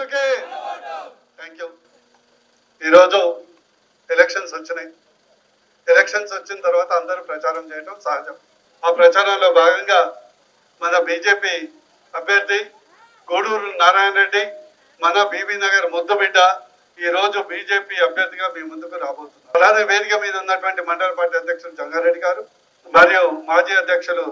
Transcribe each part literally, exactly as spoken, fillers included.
గుర్తుకే thank you. ఈరోజు elections వచ్చినాయి. ఎలక్షన్స్ వచ్చిన తర్వాత అందరూ ప్రచారం చేయడం సహజం. ఆ ప్రచారంలో భాగంగా మన బీజేపీ అభ్యర్థి గూడూరు నారాయణ రెడ్డి, మన బీబీ నగర్ ముద్దుబిడ్డ ఈరోజు బీజేపీ అభ్యర్థిగా మీ ముందుకు రాబోతున్నారు. అలానే వేదిక మీద ఉన్నటువంటి మండల పార్టీ అధ్యక్షులు జంగారెడ్డి గారు మరియు మాజీ అధ్యక్షులు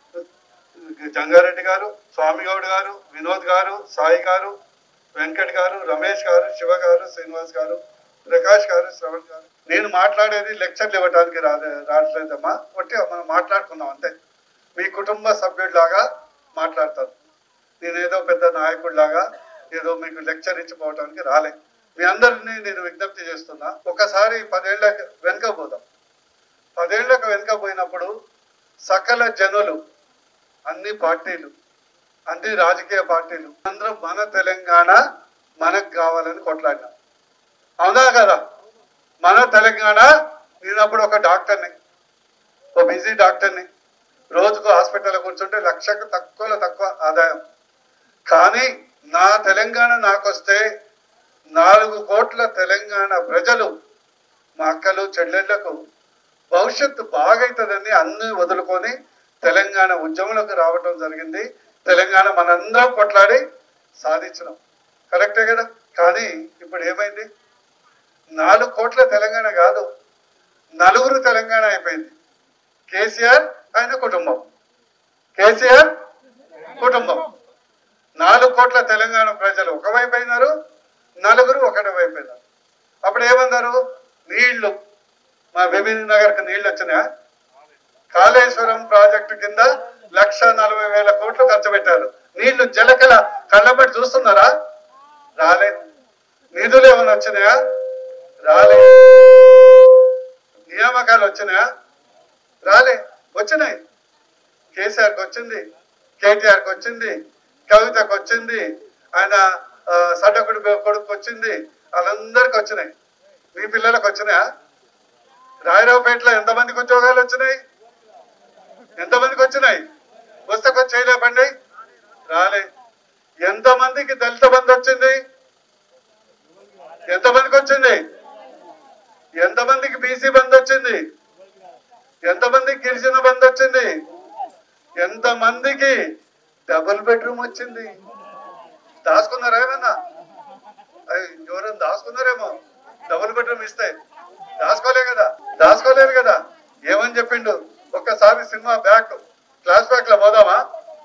జంగారెడ్డి గారు, స్వామిగౌడ్ గారు, వినోద్ గారు, సాయి గారు, వెంకట్ గారు, రమేష్ గారు, శివ గారు, శ్రీనివాస్ గారు, ప్రకాష్ గారు, శ్రవణ్ గారు. నేను మాట్లాడేది లెక్చర్లు ఇవ్వడానికి రాలే రావట్లేదమ్మా ఒకటి మనం మాట్లాడుకున్నాం అంతే. మీ కుటుంబ సభ్యుడిలాగా మాట్లాడతాను. నేనేదో పెద్ద నాయకుడిలాగా ఏదో మీకు లెక్చర్ ఇచ్చిపోవడానికి రాలే. మీ అందరినీ నేను విజ్ఞప్తి చేస్తున్నా, ఒకసారి పదేళ్ల వెనుక పోదాం. పదేళ్లకు వెనుక పోయినప్పుడు సకల జనులు, అన్ని పార్టీలు, అన్ని రాజకీయ పార్టీలు అందరం మన తెలంగాణ మనకు కావాలని కొట్లాడినాం. అవునా కదా? మన తెలంగాణ. నేనప్పుడు ఒక డాక్టర్ని, ఒక బిజీ డాక్టర్ని, రోజుకు హాస్పిటల్లో కూర్చుంటే లక్షకు తక్కువలో తక్కువ ఆదాయం. కానీ నా తెలంగాణ నాకొస్తే నాలుగు కోట్ల తెలంగాణ ప్రజలు, మా అక్కలు చెల్లెళ్లకు భవిష్యత్తు బాగైతుందని అన్ని వదులుకొని తెలంగాణ ఉద్యమంలోకి రావడం జరిగింది. తెలంగాణ మనందరం కొట్లాడి సాధించినాం. కరెక్టే కదా? కానీ ఇప్పుడు ఏమైంది? నాలుగు కోట్ల తెలంగాణ కాదు, నలుగురు తెలంగాణ అయిపోయింది. కేసీఆర్ ఆయన కుటుంబం, కేసీఆర్ కుటుంబం. నాలుగు కోట్ల తెలంగాణ ప్రజలు ఒకవైపు అయినారు, నలుగురు ఒకటి వైపు అయినారు. అప్పుడు ఏమన్నారు? నీళ్లు, మా బీబీ నగర్కి నీళ్లు వచ్చినా, కాళేశ్వరం ప్రాజెక్టు కింద లక్ష నలభై వేల కోట్లు ఖర్చు పెట్టారు. నీళ్లు జలకల కళ్ళబట్టి చూస్తున్నారా? రాలే. నిధులు ఏమైనా వచ్చినాయా? రాలే. నియామకాలు వచ్చినాయా? రాలే. వచ్చినాయి. కేసీఆర్కి వచ్చింది, కేటీఆర్కి వచ్చింది, కవితకు వచ్చింది, ఆయన సడకుడు కొడుకు వచ్చింది, వాళ్ళందరికి వచ్చినాయి. మీ పిల్లలకు వచ్చినాయా? రాయరావుపేటలో ఎంతమందికి ఉద్యోగాలు వచ్చినాయి? ఎంతమందికి వచ్చినాయి? వస్తే కొంచెం చేయలేపండి. రాలే. ఎంతమందికి దళిత బంధు వచ్చింది? ఎంతమందికి వచ్చింది? ఎంతమందికి బీసీ బంధు వచ్చింది? ఎంతమందికి గిరిజన బంధు వచ్చింది? ఎంతమందికి డబుల్ బెడ్రూమ్ వచ్చింది? దాచుకున్నారా ఏమన్నా? ఎవరైనా దాచుకున్నారేమో డబుల్ బెడ్రూమ్ ఇస్తే? దాచుకోలే కదా, దాచుకోలేరు కదా. ఏమని చెప్పిండు? ఒక్కసారి సినిమా బ్యాక్ క్లాస్ బ్యాక్ లో పోదామా?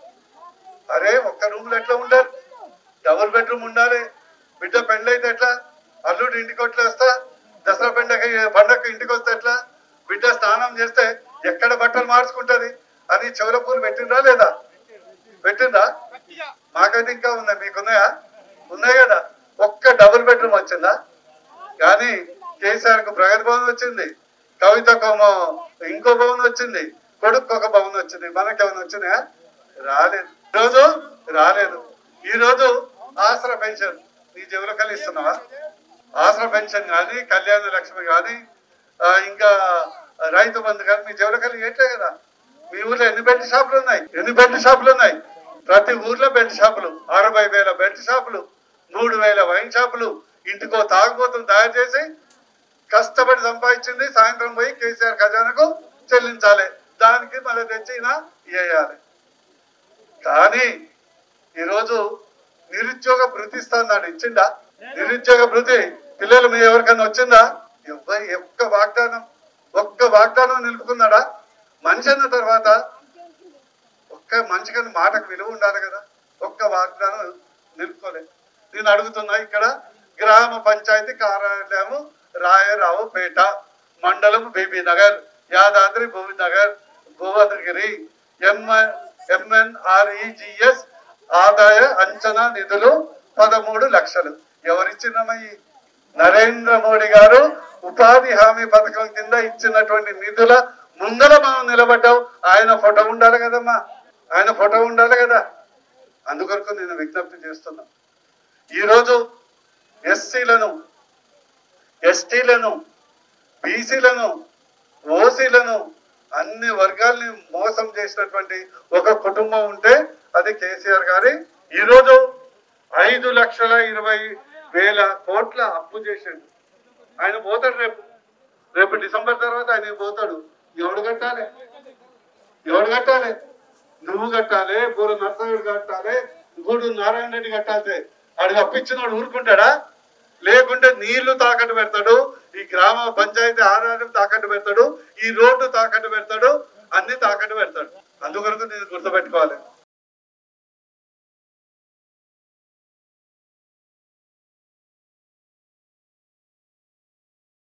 అరే ఒక్క రూమ్ లో ఎట్లా ఉండాలి? డబుల్ బెడ్రూమ్ ఉండాలి. బిడ్డ పెండ్లి అయితే ఎట్లా? అల్లుడు ఇంటికి ఎట్లా వస్తా? దసరా పండగ పండగ ఇంటికి వస్తే ఎట్లా? బిడ్డ స్నానం చేస్తే ఎక్కడ బట్టలు మార్చుకుంటది అని చెవుల పూలు పెట్టిండ్రా లేదా? పెట్టిందా? మాకైతే ఇంకా ఉన్నాయి. మీకున్నాయా? ఉన్నాయి కదా. ఒక్క డబుల్ బెడ్రూమ్ వచ్చిందా? కానీ కేసీఆర్ కు ప్రగతి భవన్ వచ్చింది, కవితకు ఇంకో భవన్ వచ్చింది, కొడుకు ఒక భవన్ వచ్చింది. మనకేమైనా వచ్చినాయా? రాలేదు. ఈరోజు రాలేదు. ఈరోజు ఆసరా పెన్షన్ నీ జేబులో కలిస్తున్నావా? ఆసరా పెన్షన్ కానీ, కళ్యాణ లక్ష్మి కానీ, ఇంకా రైతు బంధు కానీ మీ జేబులో కలిగి ఎట్లే కదా. మీ ఊర్లో ఎన్ని బెల్ట్ షాపులు ఉన్నాయి? ఎన్ని బెల్ట్ షాపులు ఉన్నాయి? ప్రతి ఊర్లో బెల్ట్ షాపులు, అరవై వేల బెల్ట్ షాపులు, మూడు వేల వైన్ షాపులు. ఇంటికో తాగుబోతులు తయారు చేసి కష్టపడి సంపాదించింది సాయంత్రం పోయి కేసీఆర్ ఖజానాకు చెల్లించాలి. దానికి మళ్ళీ తెచ్చిన వేయాలి. కానీ ఈరోజు నిరుద్యోగ భృతి ఇస్తాడు. ఇచ్చిందా? నిరుద్యోగ భృతి పిల్లలు మీ ఎవరికైనా వచ్చిందా? ఎవరి ఒక్క వాగ్దానం ఒక్క వాగ్దానం నిలుపుకున్నాడా? మనిషి అన్న తర్వాత ఒక్క మనిషికన్నా మాటకు విలువ ఉండాలి కదా. ఒక్క వాగ్దానం నిలుపుకోలేదు. నేను అడుగుతున్నా, ఇక్కడ గ్రామ పంచాయతీ కార్యాలయం రాయరావుపేట, మండలం బీబీ నగర్, యాదాద్రి భూమి నగర్, భువనగిరి, ఎంఎన్ ఎంఎన్ఆర్ఈజిఎస్ ఆదాయ అంచనా నిధులు పదమూడు లక్షలు. ఎవరిచ్చినమయ్యి? నరేంద్ర మోడీ గారు ఉపాధి హామీ పథకం కింద ఇచ్చినటువంటి నిధుల ముందర మనం నిలబడ్డాం. ఆయన ఫోటో ఉండాలి కదమ్మా, ఆయన ఫోటో ఉండాలి కదా. అందుకొరకు నేను విజ్ఞప్తి చేస్తున్నా. ఈరోజు ఎస్సీలను, ఎస్టీలను, బీసీలను, ఓసీలను, అన్ని వర్గాల్ని మోసం చేసినటువంటి ఒక కుటుంబం ఉంటే అది కేసీఆర్ గారి. ఈరోజు ఐదు లక్షల ఇరవై వేల కోట్ల అప్పు చేసిండు. ఆయన పోతాడు రేపు రేపు డిసెంబర్ తర్వాత ఆయన పోతాడు. ఎవడు కట్టాలి? ఎవడు కట్టాలి? నువ్వు కట్టాలి, బూర నరసయ్య కట్టాలి, గూడు నారాయణ రెడ్డి కట్టాల్సే. వాడికి అప్పించిన వాడు ఊరుకుంటాడా? లేకుంటే నీళ్లు తాకట్టు పెడతాడు, ఈ గ్రామ పంచాయతీ ఆదాయం తాకట్టు పెడతాడు, ఈ రోడ్డు తాకట్టు పెడతాడు, అన్ని తాకట్టు పెడతాడు. అందుకొరకు నేను గుర్తుపెట్టుకోవాలి.